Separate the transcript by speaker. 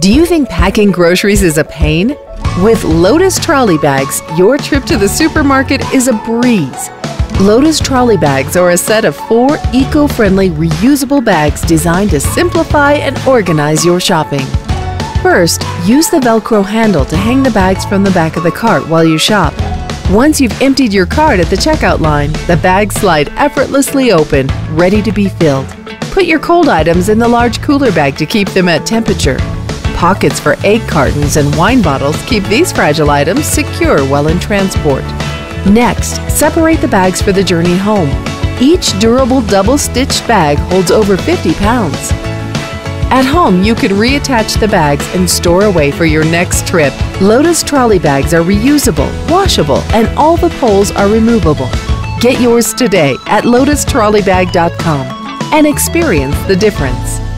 Speaker 1: Do you think packing groceries is a pain? With Lotus trolley bags, your trip to the supermarket is a breeze. Lotus trolley bags are a set of 4 eco-friendly reusable bags designed to simplify and organize your shopping. First, use the Velcro handle to hang the bags from the back of the cart while you shop. Once you've emptied your cart at the checkout line, the bags slide effortlessly open, ready to be filled. Put your cold items in the large cooler bag to keep them at temperature. Pockets for egg cartons and wine bottles keep these fragile items secure while in transport. Next, separate the bags for the journey home. Each durable double-stitched bag holds over 50 pounds. At home, you can reattach the bags and store away for your next trip. Lotus trolley bags are reusable, washable, and all the poles are removable. Get yours today at lotustrolleybag.com and experience the difference.